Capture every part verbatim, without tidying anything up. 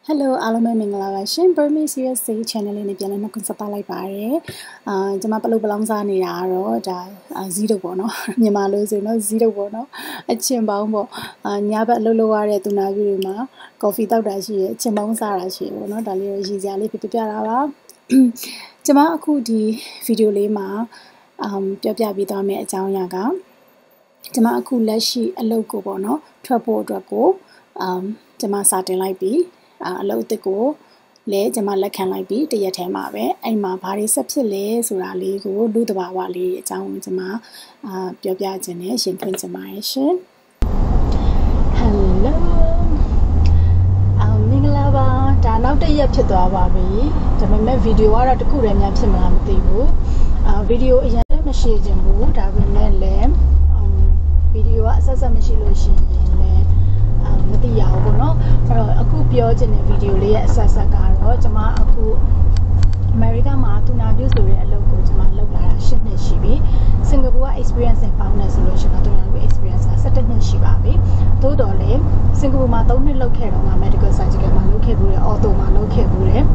Hello, Alama Mingala, Shin Burmese U S A channel in the Piano Consapala Pare, uh, Jamapalo Balanza Niaro, zero bono, Yamalos, you know, zero bono, a chimbambo, Nyaba Lolo to Nagurima, coffee dashi, chimbang sarashi, no, Dalia Giziali Pipara, Jama Kudi, video lema, um, Pia Bitame at Yaga, Jama Kulashi, a local bono, trouble drago, um, Jama satellite be. A low the go, lay Jamala can like be the Yatamabe, and my party subsidy, Surali, go do the Wawali, Town Jama, uh, Pia generation, transformation. Hello, I'm Mingalava, turn out the Yapchitawabi, the meme video are at the Kuram Yapsimam Tibu, video is a machine boot, I will name video as a machine. The Yagono, a coup pure in a video lay at Sasagaro, Jama Aku America Matuna used to be a local Jama Lola Shipne Shibi, Singapore experience and found a solution to experience a certain Shibabi, Todole, Singapore Matoni locate on a medical surgical Malocabule, auto Malocabule,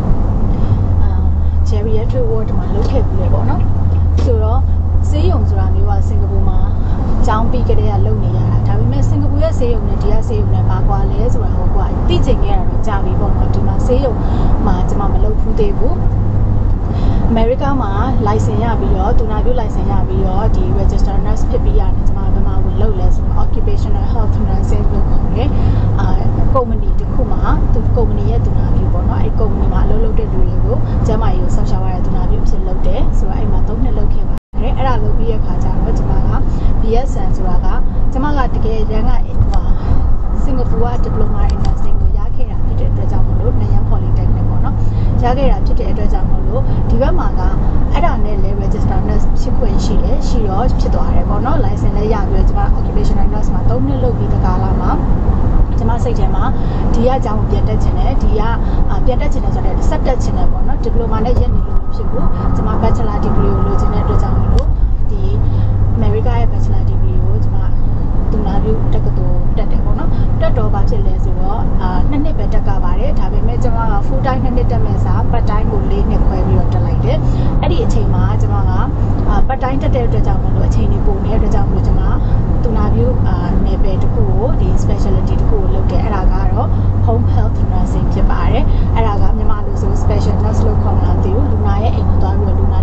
Geriatric ward Malocabule, so say on Zuramiwa, Singapore. Down big at a lonely yard. I met Singapore say on the Dia say on the Bagua, as well, teaching air, Javi, Bon, to my say, Majama Lopu Debu. America, ma, license Yabio, do not do license Yabio, the registered nurse Pipia, and Magama with low less occupational health nursing local, uh, comedy to Kuma, to comedy to Nabi, or not a comedy, loaded Rigo, Jamayo, Sasha, to Nabi, loaded, so I'm a don't locate. I will be a Kajama, Jamaga, B S and Zuraga, Jamaga to get Yanga Singapore diploma in nursing, Yakira, Pit Jamolo, Nayam Polytechnic, Jagera Pit Jamolo, Divamaga, Adane registered nurse sequence, she or Chitoa, no license, Yaga, occupation and nurse, Matona Lobi the Galama. Jama say Jama, Dia Jam Piatachine, Dia Piatachine, Septachine, diploma legend, Jama bachelor degree, Lieutenant Jamilo, the America bachelor degree, Jama Dunabu, Takato, Tatagono, Tato Bachelor, Nane Betaka, having made Jama full time and Mesa, but time will lead Nequavi of the light. Eddie Chema, Jama, but time to tell the Jamalo, Chini Bone, the Jamalo Jama, Dunabu, Nebe to go, the specialty to go look at Aragaro, home health nursing, Jabare, Aragam, Yamalu, special nurse local Luna, and Luna,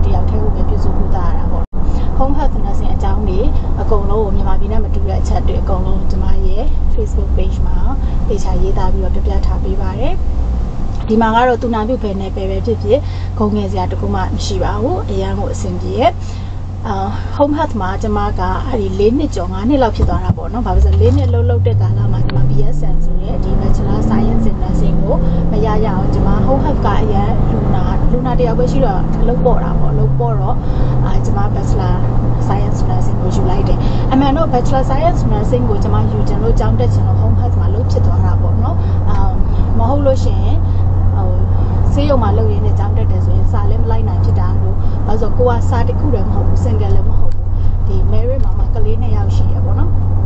the home health nursing at Downey, a Golo, Yamabina Matua chat to a Golo to my Facebook page, Ma, H I E W of the Piatabi Bare. The Mangaro to Nabu Pene, Peve, Kongezia to Kuma, Shivao, a young Cindy. Home health Majamaga, I learned Jongani Lapidana Bono, I was a linear low de Gala, my B S and the bachelor science in nursing, Mayaya, Jama, home health Gaia, Luna, Luna de Abashira, Lobora, or Loboro, Jama bachelor science nursing, which you like it. I mean, no bachelor science nursing, which am I using no jump at home health Malupchidora Bono, Maholo Shane, say your malo in the jump at Salem line Chidano. As a Goa Sadi Kuram Ho, Singalem Ho, the Mary Mama Kalina Yashi, Abono,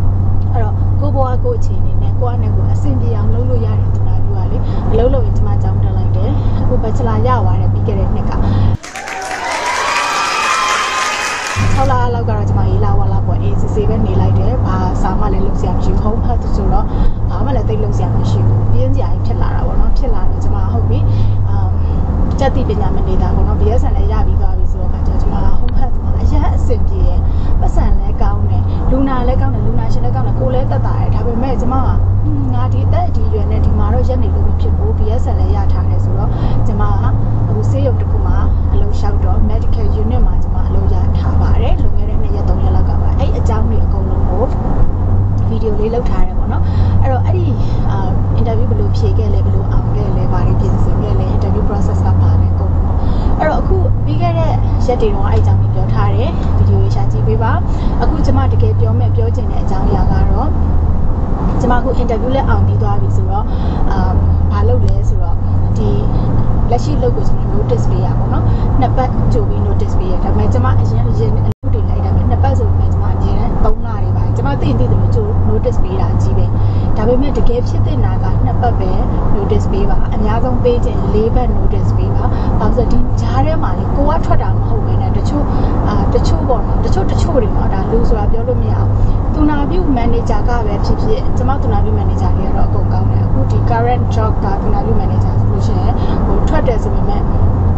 Goboa Gotin in Nequanago, Cindy and Lulu Yari to Naduali, Lolo into my town like that, who Bachelor Yawa and Bigger Nika. Hola, Lagaraj, my Lawala, what is the seven like there? Sama looks at you home, her to Sura, Pamela, they look at you, Bianzi, Pilara, or not Pilara, Jama Hobby, Jati Benyaminida, one of the S and a Yabi. Home health, I simply Basan Legaune, Luna Legauna, Luna Shinagana, Coletta died, have a made Jama. Not it that you and Timaro Jenny look people, B S and a Yatan as well. Jama, who say of the Kuma, a low shout of medical union, Majama, Loja Tabare, Lumere and Yadoya Lagava, a jammy a column video Lilo Tarabono. Any interview below Piega level, Angele, Bari, interview process up and go. Aku bigger shedding or I jam in your tare, video shati biba, a good amount to get your map your gen at Jam Yagaro. Jamaku interview let on the Dwabisuro, um, Palo Lesuro, the Lashi logos notice be up, no? Napa to be notice be at a Majama Asian and Napa Majama, Tonari by Jamati, notice be at Jibe. Tabi me to give shit in Naga, Napa bear, notice ပေးပါအများဆုံးပေးခြင်း၄ဘက် notice ပေးပါဘာလို့ဒီကြားထဲမှာလေကိုကထွက်တာမဟုတ်ဘဲနဲ့တချို့အာတချို့ပေါ့နော်တချို့တချို့တွေနော်ဒါလူဆိုတာပြောလို့မရအောင်သူနာပြု manager ကပဲဖြစ်ဖြစ်ကျွန်မသူနာပြု manager တွေကတော့အကုန်ကောင်းတယ်အခုဒီ current job ကသူနာပြု manager ဆိုလို့ရှိရင်ဟိုထွက်တယ်ဆိုပေမဲ့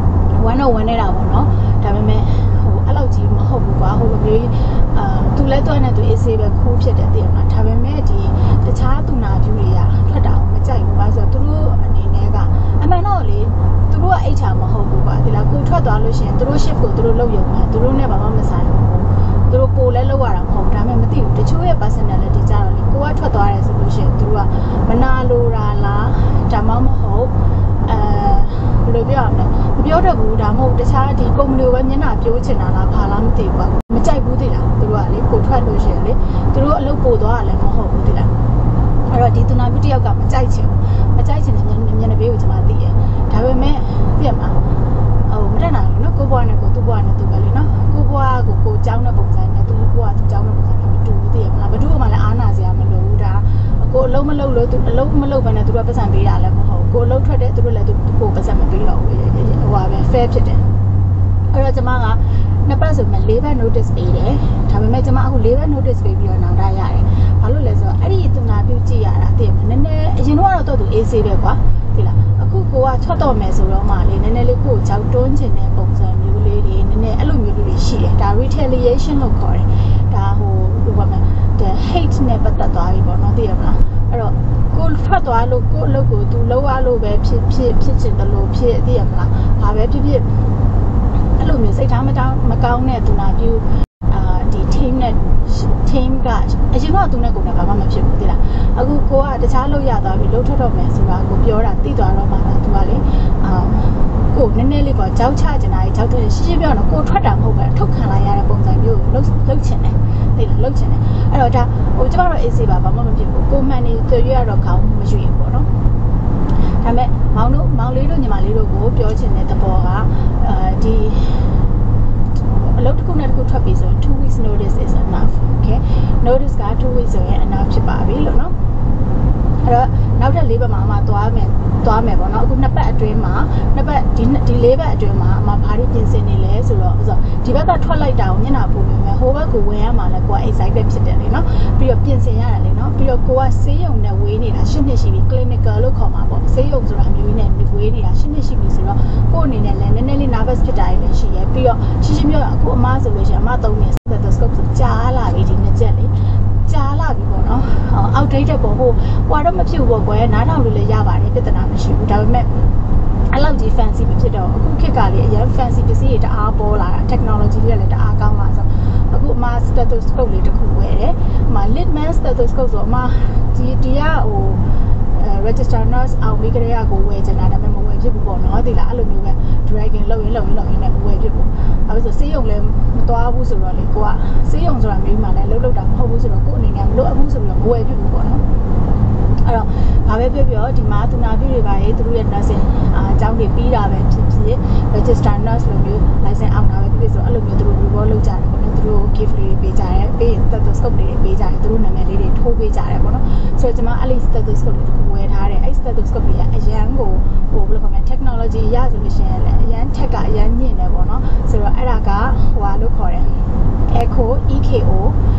one on one နေတာပေါ့နော်ဒါပေမဲ့ဟိုအဲ့လောက်ကြီးမဟုတ်ဘူးကွာဟိုလိုမျိုးအာသူလဲတွန်းနေသူ easy ပဲခိုးဖြစ်တယ်တည်ရမှာဒါပေမဲ့ဒီတခြားသူနာပြုတွေကထွက်တာမကြိုက်ဘူးပါဆိုတော့သူတို့အနေနဲ့ကအမှန်တော့လေသူတို့ကအိတ်ချာမဟုတ်ဘူးကွာဒီလားကိုထွက်သွားလို့ရှိရင်သူတို့ shift ကိုသူတို့လုပ်ရုံနဲ့သူတို့နဲ့ဘာမှမဆိုင်ဘူးသူတို့ကိုလည်းလောက်ရတာမဟုတ်ဒါပေမဲ့မသိဘူးတချို့ရဲ့ personality ကြတော့လေကိုကထွက်သွားတယ်ဆိုလို့ရှိရင်သူတို့ကမနာလိုတာလားဒါမှမဟုတ်အဲဘယ်လိုပြောရမလဲမပြောတတ်ဘူးဒါမှမဟုတ်တခြားဒီ company ကိုပဲမျက်နှာပြိုးချင်တာလားဘာလားမသိဘူးကွာမကြိုက်ဘူးသိလားသူတို့ကလေကိုထွက်လို့ရှိရင်လေသူတို့အလုပ်ပို့သွားတာလည်းမဟုတ်ဘူးသိလားအဲ့တော့ဒီသူနာပြုတယောက်ကမကြိုက်ချင်ဘူးမကြိုက်ချင်တဲ့မျက်မျက်နှာပေးကိုကျွန်မသိတယ်ဒါပေမဲ့ပြည့်မှာဟိုမတက်နိုင်ဘူးနော်ကိုဘွားနဲ့ကိုသူ့ဘွားနဲ့သူပဲလေနော်ကိုဘွားကိုကိုကြောင်းတဲ့ပုံစံနဲ့သူ့ဘွားသူကြောင်းတဲ့ပုံစံနဲ့မတူဘူးသိရမလားဘယ်သူမှလည်းအားနာစရာမလိုဘူးဒါကိုအလုံးမလုံးလို့သူအလုံးမလုံးဘဲနဲ့သူတို့ပတ်စံပေးတာလည်းမဟုတ်ကိုအလုံးထွက်တဲ့သူတို့လည်းသူကိုပတ်စံမပေးတော့ဘူးဟိုပါပဲ fair ဖြစ်တယ်အဲ့တော့ကျွန်မကနှစ်ပတ်ဆိုမှ၄ဘက် notice ပေးတယ်ဒါပေမဲ့ကျွန်မအခု၄ဘက် notice ပေးပြီးတော့နောက်တာရတယ်ဘာလို့လဲဆိုတော့အဲ့ဒီသူနာပြုကြည့်ရတာသိရမလားနည်းနည်းအရင်တော့တော့သူ easy ပဲကွာဒီလားအခုကိုကချွတ်တော့မယ်ဆိုတော့မှလေနည်းနည်းလေးကိုကြောက်တွန်းချင်တဲ့ပုံစံမျိုးလေးတွေနည်းနည်းအဲ့လိုမျိုးတွေရှိတယ်ဒါ retaliation လို့ခေါ်တယ်ဒါဟိုဟိုဘာမှ the hate နဲ့ပတ်သက်သွားပြီပေါ့နော်သိရမလားအဲ့တော့ကိုထွက်သွားလို့ကိုအလုပ်ကိုသူလောက်ရလို့ပဲဖြစ်ဖြစ်ဖြစ်ချင်တယ်လို့ဖြစ်သိရမလားဘာပဲဖြစ်ဖြစ်အဲ့လိုမျိုးစိတ်ထားမတောင်းမကောင်းတဲ့သူနာပြုအာဒီ team နဲ့ team ကအရင်ကသူနဲ့ကိုယ်နဲ့ဘာမှမဖြစ်ဘူးသိလားအခုကိုကတခြားလုပ်ရသွားပြီလှုပ်ထွက်တော့မယ်ဆိုတာကိုပြောတာသိသွားတော့မှလားသူကလေအာကိုနည်းနည်းလေးကကြောက်ချကျင်တာကြောက်တယ်ရှင်းရှင်းပြောတော့ကိုထွက်တာမဟုတ်ပဲထုတ်ခံလိုက်ရတဲ့ပုံစံမျိုးလှုပ်လှုပ်ချင်တယ်သိလားလှုပ်ချင်တယ်အဲ့တော့ဒါဟိုကျမတို့ easy ပါဘာမှမဖြစ်ဘူးကိုမှန်နေတွေ့ရတော့ခေါင်းမရွေဘူးပေါ့နော်ဒါပေမဲ့မောင်တို့မောင်လေးတို့ညီမလေးတို့ကိုပြောချင်တဲ့သဘောကအာဒီအလုပ်တစ်ခုနဲ့တစ်ခုထွက်ပြီဆိုရင်two weeks notice is enough okay notice ကtwo weeks ဆိုရင် enough ဖြစ်ပါပြီလို့နော်အဲ့တော့နောက်ထပ်၄ဘက်မှာအမသွားမယ်သွားမယ်ပေါ့နော်အခုနှစ်ပတ်အတွင်းမှာနှစ်ပတ်ဒီဒီ၄ဘက်အတွင်းမှာအမဘာတွေပြင်ဆင်နေလဲဆိုတော့ဆိုတော့ဒီဘက်ကထွက်လိုက်တာကိုမျက်နှာပူနေမယ်ဟိုဘက်ကိုဝင်ရမှာလဲကိုက excited ဖြစ်တယ်လေနော်ပြီးတော့ပြင်ဆင်ရတယ်လေနော်ပြီးတော့ကိုကဆေးရုံနဲ့ဝေးနေတာ၈နှစ်ရှိပြီ clinical လို့ခေါ်မှာပေါ့ဆေးရုံဆိုတာမျိုးနဲ့ဝေးနေတာ၈နှစ်ရှိပြီဆိုတော့ကို့အနေနဲ့လည်းနည်းနည်းလေး nervous ဖြစ်တာလည်းရှိရဲပြီးတော့ရှင်းရှင်းပြောရအခုအမဆိုလို့ရှိရင်အမသုံးနေ stethoscope ဆိုကြားလာပြီဒီနှစ်ချက်လေကြားလာပြီပေါ့နော် outdated ပေါ့ဟိုဟိုတော့မဖြစ်ဘူးပေါ့ကွယ်နားထောင်လို့လည်းရပါတယ်ပြဿနာမရှိဘူးဒါပေမဲ့အဲ့လောက်ကြီး fancy မဖြစ်တော့အခုခေတ်ကလေအရင် fancy ပစ္စည်းတွေတအားပေါ်လာတာ technology တွေလည်းတအားကောင်းလာဆိုအခုအမ stethoscope လေးတစ်ခုဝယ်တယ်အမ litman stethoscope ဆိုအမဒီဒီကဟို register nurse အောင်ပြီးကြတဲ့ကိုဝယ်ချင်တာဒါပေမဲ့မဝယ်ဖြစ်ဘူးပေါ့နော်ဒီလားအဲ့လိုမျိုးပဲ dragging လောက်ရင်လောက်ရင်လောက်ရင်လည်းမဝယ်ဖြစ်ဘူးအဲ့ဒါဆိုဆေးရုံလည်းမသွားဘူးဆိုတော့လေကိုကဆေးရုံဆိုတာမျိုးမှလည်းလှုပ်လှုပ်တာမဟုတ်ဘူးဆိုတော့ကိုအနေနဲ့မလို့အမှုဆိုပြီးတော့မဝယ်ဖြစ်ဘူးပေါ့နော်အဲ့တော့ဘာပဲပြောပြောဒီမှာသူနာပြုတွေပါရေးသူတို့ရဲ့ nursing အာအကြောင်းတွေပြီးတာပဲဖြစ်ဖြစ် register nurse လိုမျိုး license အောင်တာပဲဖြစ်ဖြစ်ဆိုအဲ့လိုမျိုးသူတို့ reward လုပ်ကြတယ်ပေါ့နော်သူတို့ gift လေးပေးကြတယ်ပေးရင် stethoscope တွေပေးကြတယ်သူတို့နာမည်လေးတွေထိုးပေးကြတယ်ပေါ့နော်ဆိုတော့ကျွန်မအဲ့ဒီ stethoscope တွေတခုဝယ်ထားတယ်အဲ့ stethoscope တွေကအရန်ကိုဟိုဘယ်လိုခေါ်မလဲ technology ရဆိုလို့ရှိရင်လည်းအရန် tech ကအရန်ညင်တယ်ပေါ့နော်ဆိုတော့အဲ့ဒါကဟိုဟာလို့ခေါ်တယ် echo echo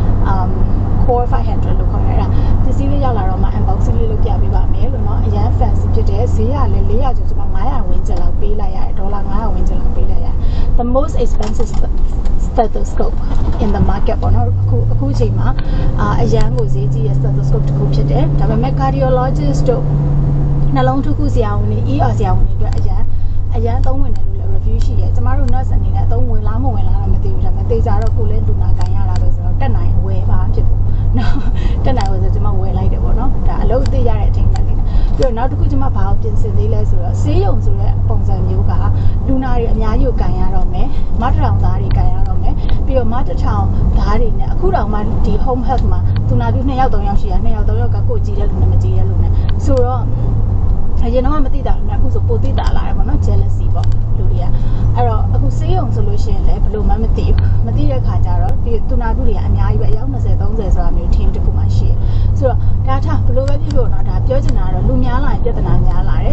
um core five hundred လို့ခေါ်ရတာပစ္စည်းလေးရောက်လာတော့မှ unboxing လေးလုပ်ပြပေးပါမယ်လို့เนาะအရန် fancy ဖြစ်တယ်ဈေးကလည်း၄ရာကျော်ကျွန်မ၅ရာဝန်းကျင်လောက်ပေးလိုက်ရတယ်ဒေါ်လာ၅ရာဝန်းကျင်လောက်ပေးလိုက်ရတယ် the most expensive stethoscope in the market ပေါ့เนาะအခုအခုအချိန်မှာအာအရန်ကိုဈေးကြီးရဲ့ stethoscope တစ်ခုဖြစ်တယ်ဒါပေမဲ့ cardiologist တို့နှလုံးထုခုဆရာဝန်တွေ E R ဆရာဝန်တွေအတွက်အရန်အရန်သုံးဝင်တယ်လို့လည်း review ရှိရဲကျမတို့ nurse အနေနဲ့အသုံးဝင်လားမဝင်လားတော့မသိဘူးဒါပေမဲ့တေချာတော့ကိုလည်းလူနာကန်ရတာပဲဆိုတော့တက်နိုင်ဝယ်ပါဖြစ်ဘူးနော်တက်နိုင်ဝယ်ဆိုကျွန်မဝယ်လိုက်တယ်ပေါ့နော်ဒါအလုပ်သိရတဲ့အချိန်လေးနဲ့ပြီးတော့နောက်တစ်ခုကျွန်မဘာကိုပြင်ဆင်သေးလဲဆိုတော့ဆေးရုံဆိုတဲ့ပုံစံမျိုးကလူနာတွေအများကြီးကိုကန်ရတော့မယ်မတ်ထောင်သားတွေကန်ရတော့မယ်ပြီးတော့မတ်ထောင်သားတွေနဲ့အခုတောင်မှဒီ home health မှာသူနာပြုနှစ်ယောက်သုံးယောက်ရှိရနှစ်ယောက်သုံးယောက်ကကိုယ်ကြည့်တဲ့လူနဲ့မကြည့်တဲ့လူနဲ့ဆိုတော့အရင်တော့မသိတာလည်းအခုဆိုပိုသိတာလာတယ်ပေါ့နော် jealousy ပေါ့လူတွေကအဲ့တော့အခုဆေးရုံဆိုလို့ရှိရင်လည်းဘယ်လိုမှမသိဘူးမသိတဲ့ခါကျတော့ဒီသူနာပြုတွေကအများကြီးပဲအယောက်၂၀ ၃၀ဆိုတာမျိုး team တစ်ခုမှရှိတယ်ဆိုတော့ဒါထားဘယ်လိုပဲဖြစ်ဖြစ်တော့ဒါပြောချင်တာကတော့လူများလာရင်ပြဿနာများလာတယ်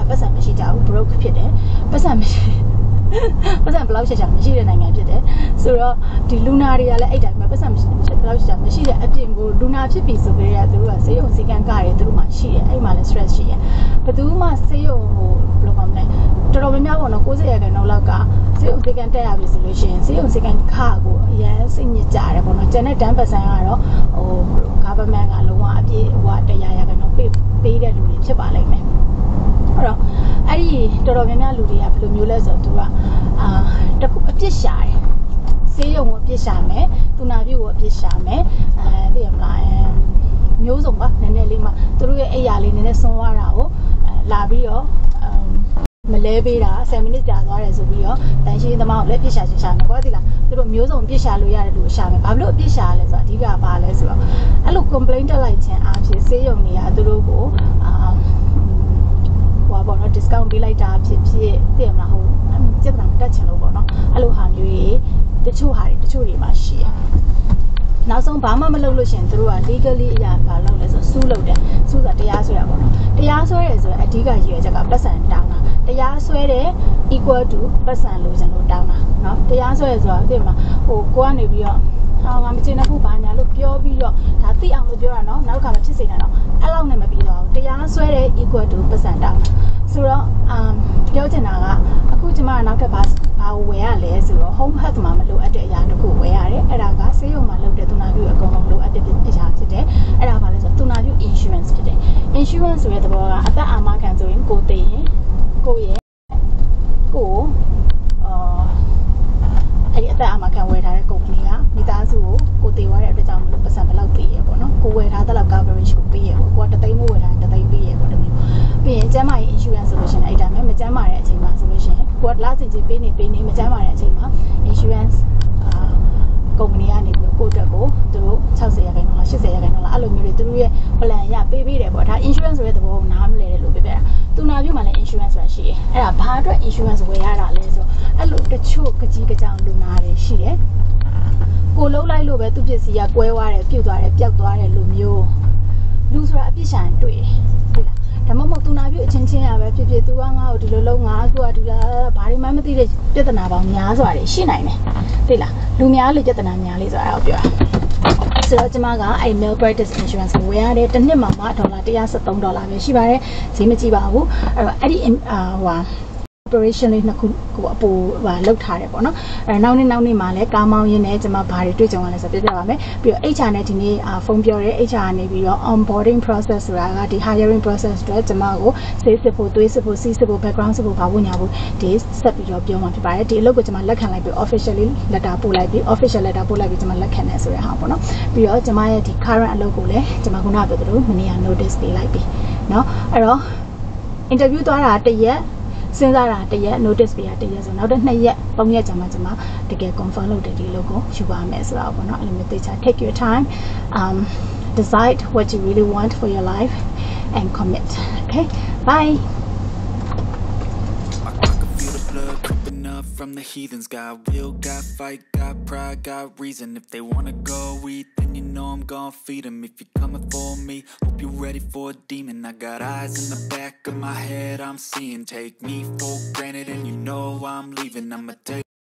ပတ်စံမရှိကြဘူး broke ဖြစ်တယ်ပတ်စံမရှိပတ်စံဘယ်လောက်ချက်ချာမရှိတဲ့နိုင်ငံဖြစ်တယ်ဆိုတော့ဒီလူနာတွေကလည်းအဲ့တိုင်းပဲပတ်စံမရှိဘယ်လောက်ချက်ချာမရှိတဲ့အပြင်ကိုလူနာဖြစ်ပြီဆိုကြတဲ့သူတို့ကဆေးရုံစည်းကမ်းကားတွေသူတို့မှရှိတယ်အဲ့မှာလည်း stress ရှိတယ်ဘယ်သူမှဆေးရုံဟိုဘယ်လိုကောင်းလဲတော်တော်များများပေါ့နော်၉၀ရာခိုင်နှုန်းလောက်ကဆေးရုံစည်းကမ်းတက်ရပြီဆိုလို့ရှိရင်ဆေးရုံစည်းကမ်းခါကိုအရန်စိတ်ညစ်ကြတယ်ပေါ့နော်ကျန်တဲ့ ten percent ကတော့ဟို government ကလုံးဝအပြည့်ဟိုတရားရာခိုင်နှုန်းပေးပေးတဲ့လူတွေဖြစ်ပါလိမ့်မယ်အဲ့တော့အဲ့ဒီတော်တော်များများလူတွေကဘယ်လိုမျိုးလဲဆိုတော့သူကအာတခုအပြစ်ရှာတယ်ဆေးရုံကိုအပြစ်ရှာမယ်သူနာပြုကိုအပြစ်ရှာမယ်အဲသိရမလားမျိုးစုံပါနည်းနည်းလေးမှသူတို့ရဲ့အိယာလေးနည်းနည်းဆွန်းသွားတာကိုလာပြီးတော့မလဲပေးတာtenမိနစ်ကြာသွားတယ်ဆိုပြီးတော့တန်ရှင်းသမားကိုလည်းပြစ်ရှာချင်ရှာမယ်ကွာသိလားသူတို့မျိုးစုံပြစ်ရှာလို့ရတယ်လို့ရှာမယ်ဘာလို့အပြစ်ရှာလဲဆိုတော့အဓိကဘာလဲဆိုတော့အဲ့လို complaint တက်လိုက်ခြင်းအားဖြင့်ဆေးရုံတွေကသူတို့ကိုအာဟိုပေါ့နော် discount ပေးလိုက်တာဖြစ်ဖြစ်သိရမလားဟိုစက်တံတက်ချင်လို့ပေါ့နော်အဲ့လိုဟာမျိုးတွေတချို့ဟာတွေတချို့တွေမှာရှိရနောက်ဆုံးဘာမှမလုပ်လို့ရှင်သူတို့က legally အရာဘာလုပ်လဲဆိုစူးလုပ်တယ်စူးဆိုတာတရားဆွဲတာပေါ့နော်တရားဆွဲတယ်ဆိုရင်အဓိကရည်ရွယ်ချက်ကပတ်စံတောင်းတာတရားဆွဲတယ် equal to ပတ်စံလိုချင်လို့တောင်းတာเนาะတရားဆွဲရဆိုတာသိမှာဟိုကိုကနေပြီးတော့ဟာငါမချင်တဲ့ခုဘာညာလို့ပြောပြီးတော့ဒါသိအောင်လို့ပြောတာเนาะနောက်တစ်ခါမဖြစ်စေနဲ့တော့အဲ့လောက်နဲ့မပြီးသွားဘူးတရားဆွဲတယ် equal to ပတ်စံတောင်းဆိုတော့အမ်ပြောချင်တာကအခုကျမကနောက်ထပ်ဘာဘာဝယ်ရလဲဆိုတော့ home health မှာမလိုအပ်တဲ့အရာတစ်ခုဝယ်ရတယ်အဲ့ဒါကဆေးရုံမှာလုပ်တဲ့သူနာပြုအကုန်လုံးလိုအပ်တဲ့အရာဖြစ်တယ်အဲ့ဒါဘာလဲဆိုတော့သူနာပြု insurance ဖြစ်တယ် insurance ဆိုတဲ့သဘောကအသက်အာမခံဆိုရင်ကိုသိရင်ကိုရဲ့ကိုအာအဲ့ဒီအသက်အာမခံဝယ်ထားတဲ့ company ကမိသားစုကိုကိုသိသွားတဲ့အတွက်ကြောင့်မလို့ပတ်စံဘယ်လောက်ပေးရပေါ့နော်ကိုဝယ်ထားတဲ့လောက် coverage ကိုပေးရပေါ့ကိုကတသိန်းမို့ဝယ်ထားရင်တသိန်းပေးရပေါ့တမျိုးပြီးရင်ကျန်းမာရေး insurance ဆိုလို့ရှိရင်အဲ့ဒါမျိုးမကျန်းမာတဲ့အချိန်မှာဆိုလို့ရှိရင်ကိုကလစဉ်ချင်းပေးနေပေးနေမကျန်းမာတဲ့အချိန်မှာ insurance အာ company ကနေပြီးကိုအတွက်ကိုသူတို့sixtyရာခိုင်နှုန်းလားeightyရာခိုင်နှုန်းလားအဲ့လိုမျိုးတွေသူတို့ရဲ့ plan ရပေးပေးတယ်ပေါ့ဒါ insurance ဆိုတဲ့သဘောကိုနားမလဲတယ်လို့ပြောပြတာသူနာပြုမှာလည်း insurance ဆိုတာရှိတယ်အဲ့ဒါဘာအတွက် insurance ဝယ်ရတာလဲဆိုအဲ့လိုတချို့ကကြီးကကြောင်လူနာတွေရှိတယ်ကိုလုံးလိုက်လို့ပဲသူပစ္စည်းကကွဲသွားတယ်ပြုတ်သွားတယ်ပျောက်သွားတယ်လို့မျိုးလူဆိုတာအပြစ်ရှာရင်တွေ့တယ်ဟုတ်လားဒါမှမဟုတ်သူနာပြုအချင်းချင်းရပဲဖြစ်ဖြစ်သူကငါ့ကိုဒီလိုလုံးငါသူကဒီလားဘာတွေမှမသိတဲ့ပြဿနာပေါင်းများစွာတွေရှိနိုင်တယ်သိလားလူများလေပြဿနာများလေဆိုတာအဲ့ဒါပြောဆိုတော့ကျွန်မကအဲ့ malpractice insurance ကိုဝယ်ရတယ်တစ်နှစ်မှာမှဒေါ်လာone hundred thirteenဒေါ်လာပဲရှိပါတယ်ဈေးမကြီးပါဘူးအဲ့တော့အဲ့ဒီဟို operation လေးနှစ်ခုကိုအပေါ်ဟာလောက်ထားတယ်ပေါ့နော်အဲနောက်နေ့နောက်နေ့မှာလည်းကားမောင်းရင်းနဲ့ကျွန်မဘာတွေတွေ့ကြုံရလဲဆိုပြပြပါမယ်ပြီးတော့ H R နဲ့ဒီနေ့ဖုန်းပြောရဲ H R နေပြီးတော့ onboarding process ဆိုတာကဒီ hiring process အတွက်ကျွန်မကိုဆေးစစ်ဖို့သွေးစစ်ဖို့စီးစစ်ဖို့ background စစ်ဖို့ဘာလို့ညာဖို့ဒီဆက်ပြီးတော့ပြောမှာဖြစ်ပါတယ်ဒီအလုပ်ကိုကျွန်မလက်ခံလိုက်ပြီး officially letter ပို့လိုက်ပြီး official letter ပို့လိုက်ပြီးကျွန်မလက်ခံတယ်ဆိုတဲ့ဟာပေါ့နော်ပြီးတော့ကျွန်မရဲ့ဒီ current အလုပ်ကိုလည်းကျွန်မခုနပြောသလိုမနေ့က notice ပေးလိုက်ပြီเนาะအဲ့တော့ interview သွားတာတစ်ရက်စဉ်းစားတာတရက် notice ပေးတာတရက်ဆိုနောက်တစ်နှစ်ရက်သုံးရက်ကြာမှကျွန်မတကယ် confirm လုပ်တဲ့ဒီလိုကိုယူပါမယ်ဆိုတာပေါ့နော်အဲ့လိုမျိုးသိချာ take your time um decide what you really want for your life and commit okay bye from the heathens got will got fight got pride got reason if they wanna go eat then you know I'm gonna feed them if you're coming for me hope you're ready for a demon I got eyes in the back of my head I'm seeing take me for granted and you know I'm leaving I'ma take